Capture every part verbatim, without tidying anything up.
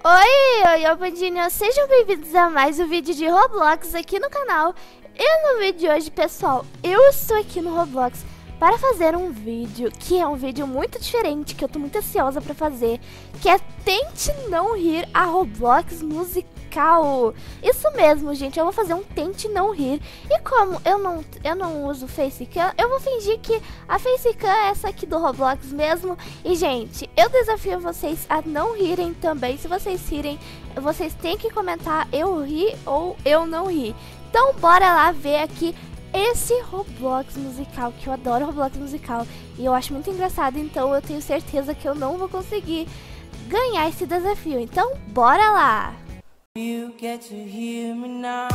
Oi, oi, oi, Pandinho, sejam bem-vindos a mais um vídeo de Roblox aqui no canal. E no vídeo de hoje, pessoal, eu estou aqui no Roblox para fazer um vídeo que é um vídeo muito diferente, que eu tô muito ansiosa para fazer, que é Tente Não Rir a Roblox Musical. Isso mesmo, gente, eu vou fazer um Tente Não Rir. E como eu não, eu não uso Facecam, eu vou fingir que a Facecam é essa aqui do Roblox mesmo. E, gente, eu desafio vocês a não rirem também. Se vocês rirem, vocês têm que comentar eu ri ou eu não ri. Então, bora lá ver aqui esse Roblox musical, que eu adoro Roblox musical. E eu acho muito engraçado, então eu tenho certeza que eu não vou conseguir ganhar esse desafio. Então, bora lá! You get to hear me now.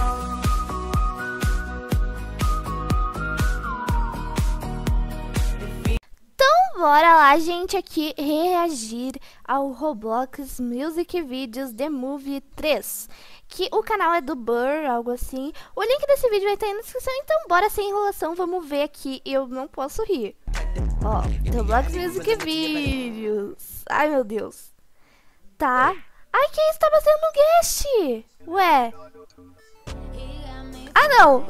Então, bora lá, gente, aqui reagir ao Roblox Music Videos The Movie três. Que o canal é do Burr, algo assim. O link desse vídeo vai estar aí na descrição, então bora sem enrolação, vamos ver aqui. Eu não posso rir. Ó, Roblox Music Videos. Ai, meu Deus. Tá. Ai, quem está fazendo um guest? Ué. Ah, não.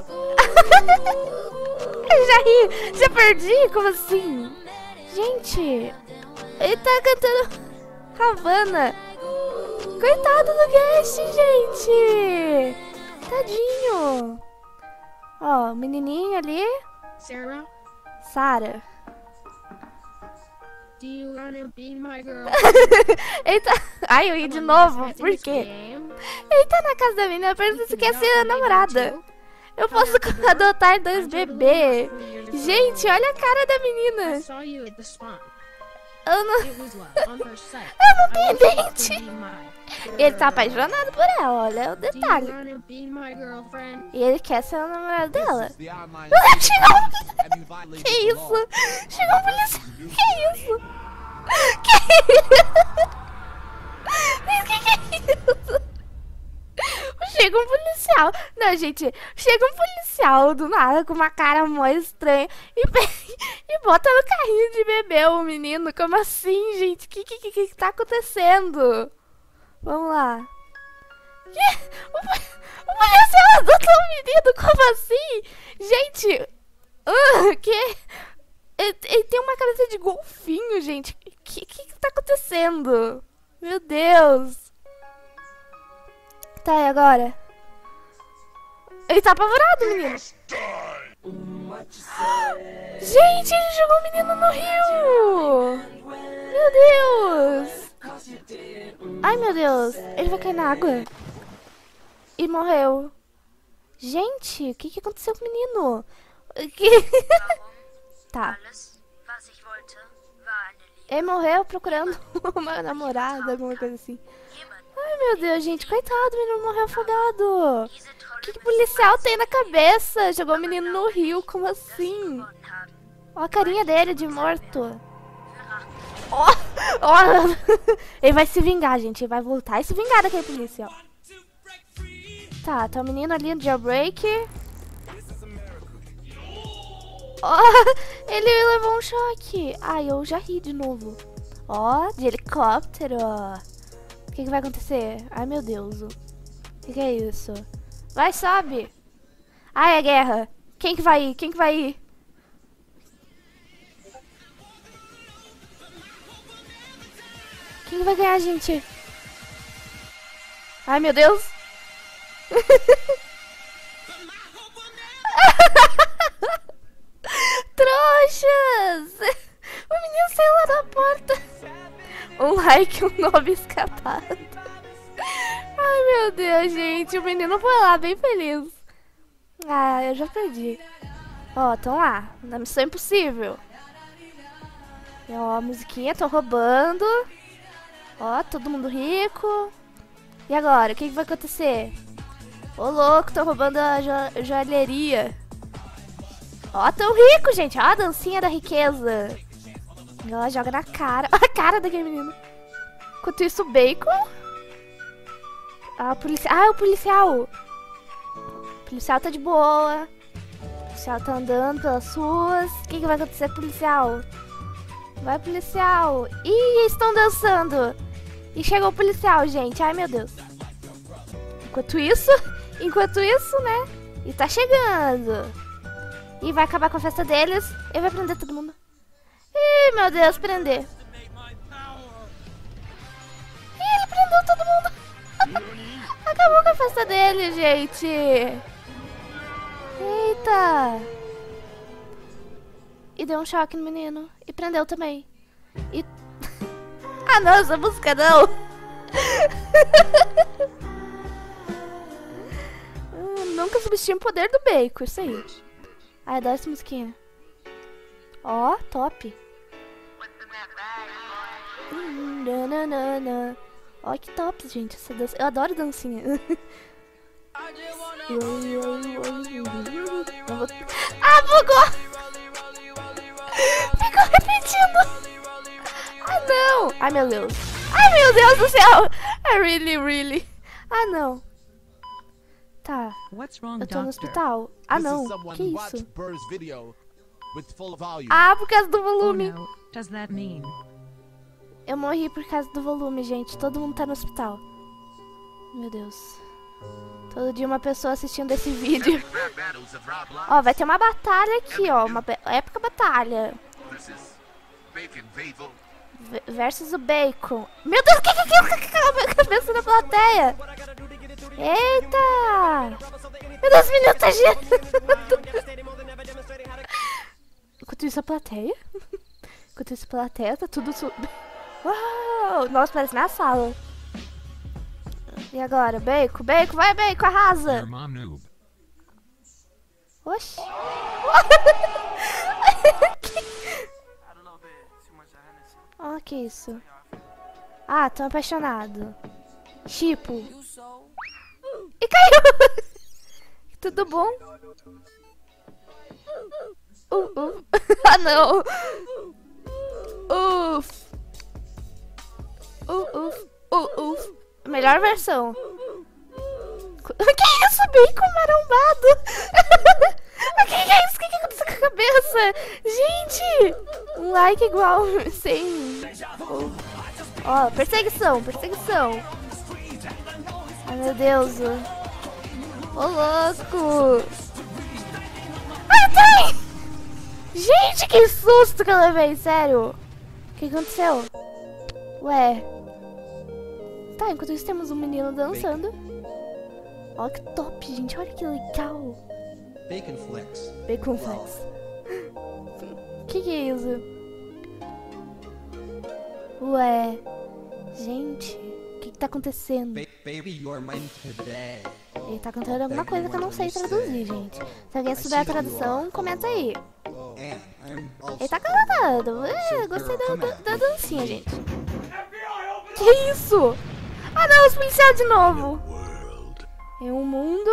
Eu já ri, já perdi, como assim? Gente, ele tá cantando Havana. Coitado do guest, gente. Tadinho. Ó, o menininho ali. Sarah? Sarah. Do you wanna be my girl? Ele tá... Ai, eu ri de novo, por quê? Ele tá na casa da menina, pergunta se quer ser a namorada. Eu posso adotar dois bebês. Gente, olha a cara da menina. Eu não... Eu não tenho dente. Ele tá apaixonado por ela, olha o detalhe. E ele quer ser a namorada dela. Chegou... Que isso? Chegou um policial. Que isso? Que isso? Que que é isso? Chega um policial. Não, gente. Chega um policial do nada com uma cara mó estranha e, e bota no carrinho de bebê o menino. Como assim, gente? O que, que, que, que tá acontecendo? Vamos lá. O, o policial adotou o menino. Como assim? Gente. Uh, que... Ele, ele tem uma cabeça de golfinho, gente. O que, que, que tá acontecendo? Meu Deus. Tá, e agora? Ele tá apavorado, menino. Gente, ele jogou o menino no rio. Meu Deus. Ai, meu Deus. Ele vai cair na água. E morreu. Gente, o que, que aconteceu com o menino? Que... Tá. Ele morreu procurando uma namorada, alguma coisa assim. Ai, meu Deus, gente. Coitado, o menino morreu afogado. O que, que policial tem na cabeça? Jogou o menino no rio, como assim? Ó a carinha dele de morto. Ó, ó. Ele vai se vingar, gente. Ele vai voltar e se vingar daquele policial. Tá, tá o menino ali no jailbreak. Ó, ele levou um choque. Ai, eu já ri de novo. Ó, de helicóptero. O que, que vai acontecer? Ai, meu Deus. O que, que é isso? Vai, sobe. Ai, é guerra. Quem que vai ir? Quem que vai ir? Quem que vai ganhar, gente? Ai, meu Deus. Trouxas! O menino saiu lá da porta. Um like, um novo escapado. Ai, meu Deus, gente. O menino foi lá, bem feliz. Ah, eu já perdi. Ó, tão lá. Na Missão Impossível. E, ó, a musiquinha, tô roubando. Ó, todo mundo rico. E agora, o que, que vai acontecer? Ô, louco, tô roubando a jo joalheria. Ó, tão rico, gente. Ó, a dancinha da riqueza. Ó, joga na cara. Ó, a cara daquele menino. Enquanto isso, o bacon. Ah, o policial. Ah, o policial. O policial tá de boa. O policial tá andando pelas ruas. O que, que vai acontecer, policial? Vai, policial. Ih, estão dançando. E chegou o policial, gente. Ai, meu Deus. Enquanto isso, enquanto isso, né? E tá chegando. E vai acabar com a festa deles. E vai prender todo mundo. Ih, meu Deus, prender. Ih, ele prendeu todo mundo. Acabou com a festa dele, gente. Eita. E deu um choque no menino. E prendeu também. E... ah, não, essa música não. hum, nunca subestime o poder do bacon, isso aí. Ai, adoro essa musiquinha. Ó, oh, top. Hum, nananana. Ó, que top, gente, essa dança. Eu adoro dancinha. Ah, bugou! Ficou repetindo! Ah, não! Ai, meu Deus! Ai, meu Deus do céu! I really, really... Ah, não! Tá. Eu tô no hospital. Ah, não! Que isso? Ah, por causa do volume! Eu morri por causa do volume, gente. Todo mundo tá no hospital. Meu Deus. Todo dia uma pessoa assistindo esse vídeo. Ó, vai ter uma batalha aqui, ó. Uma épica batalha. V versus o Bacon. Meu Deus, o que que é aquilo? A cabeça da plateia. Eita! Meu Deus, o menino tá girando. Enquanto isso, a plateia. Enquanto isso, a plateia tá tudo... Su Uau! Nossa, parece na sala. E agora? Bacon, Bacon, vai Bacon, arrasa! Oxi! Ó, oh, que isso? Ah, tô apaixonado. Tipo. E caiu! Tudo bom? Uh, uh. Ah, não! Uf! Uh, uf, uh, uf. Melhor versão. Que isso? Bacon marombado. O que é isso? O que aconteceu com a cabeça? Gente! Um like igual sem... Ó, oh, perseguição, perseguição. Ai, meu Deus. Ô, oh, louco. Ai, tem! Gente, que susto que eu levei, sério. O que aconteceu? Ué. Tá, enquanto isso temos um menino dançando. Olha que top, gente. Olha que legal. Bacon Flex. Bacon Flex. Que que é isso? Ué. Gente, o que que tá acontecendo? Baby, you're mine today. Ele tá cantando alguma coisa que eu não sei traduzir, gente. Se alguém souber a tradução, comenta aí. Ele tá cantando. É, gostei da, da, da dancinha, gente. Que isso? Ah não, os policiais de novo. Em um mundo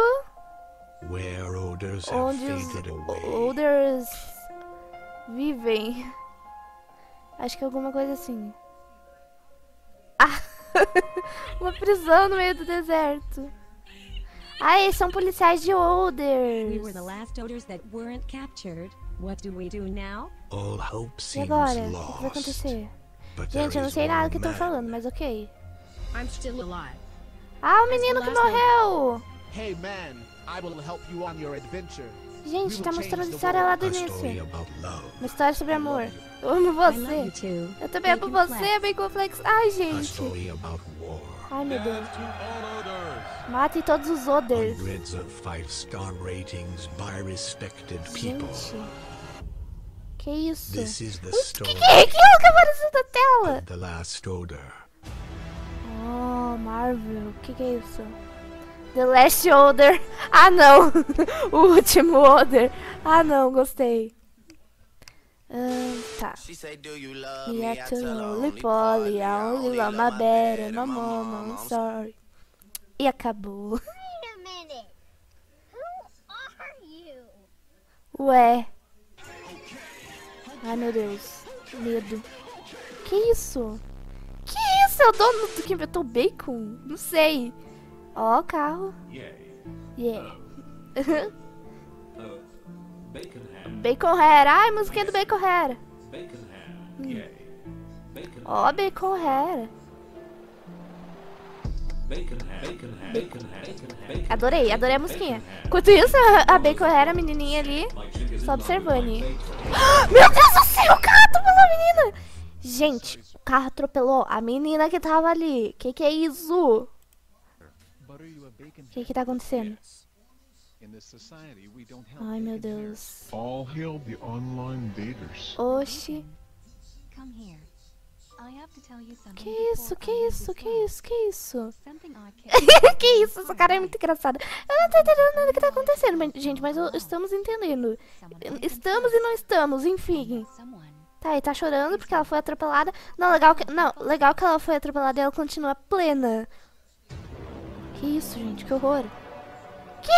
onde os odors vivem. Acho que é alguma coisa assim. Ah, uma prisão no meio do deserto. Ah, eles são policiais de odors. We were the last odors that weren't captured. What do we do now? All hope E seems agora? O que vai lost. acontecer? But Gente, eu there não is sei nada one que estão man. falando, mas ok. I'm still alive. Ah, o menino que morreu! Hey man, I will help you on your adventure. Gente, tá mostrando a história lá do A story início. about love. Uma história sobre amor. Eu amo I love você. you too. Eu também amo Bacon você, Flex. Bacon Flex. Ai, A gente. story about war. Ai, meu Deus. Matem todos os odors. Hundreds of five-star ratings by respected people. Gente. Que isso? This is the Que story que é aquilo que apareceu na tela? of the last odor. Oh, Marvel. Que que é isso? The Last Odor. Ah, não. O último Odor. Ah, não. Gostei. Ah, tá. Me é too lonely, Polly. I only love my bed and my mama. I'm sorry. E acabou. Wait a minute. Who are you? Ué. Ai, meu Deus. Medo. Que isso? Que isso? É o dono do que inventou o bacon? Não sei. Ó, o carro. Yeah. Bacon Hair. Ai, musiquinha do Bacon Hair. Ó, Bacon Hair. Adorei, adorei a musiquinha. Enquanto isso, a a Bacon era a menininha ali, só observando. Meu Deus do céu, o carro atropelou a menina! Gente, o carro atropelou a menina que tava ali. Que que é isso? O que que tá acontecendo? Ai, meu Deus. All hail the online invaders. Oxi. Come here. I have to tell you something Que before isso, que I leave isso, this que room. isso, que isso? Something I can't Que isso, essa cara é muito engraçada. Eu não tô entendendo nada que tá acontecendo, mas, gente, mas eu- estamos entendendo. Estamos e não estamos, enfim. someone. Tá, e tá chorando porque ela foi atropelada. Não, legal que, não, legal que ela foi atropelada e ela continua plena. Que isso, gente, que horror. Que...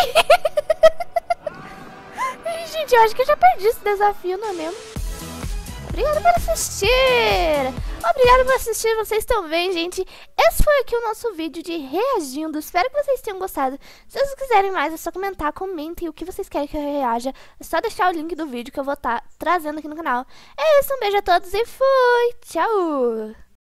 Ai, gente, eu acho que eu já perdi esse desafio, não é mesmo? Obrigada por assistir! Obrigada por assistir, vocês estão bem, gente? Esse foi aqui o nosso vídeo de reagindo. Espero que vocês tenham gostado. Se vocês quiserem mais, é só comentar, comentem o que vocês querem que eu reaja. É só deixar o link do vídeo que eu vou estar trazendo aqui no canal. É isso, um beijo a todos e fui! Tchau!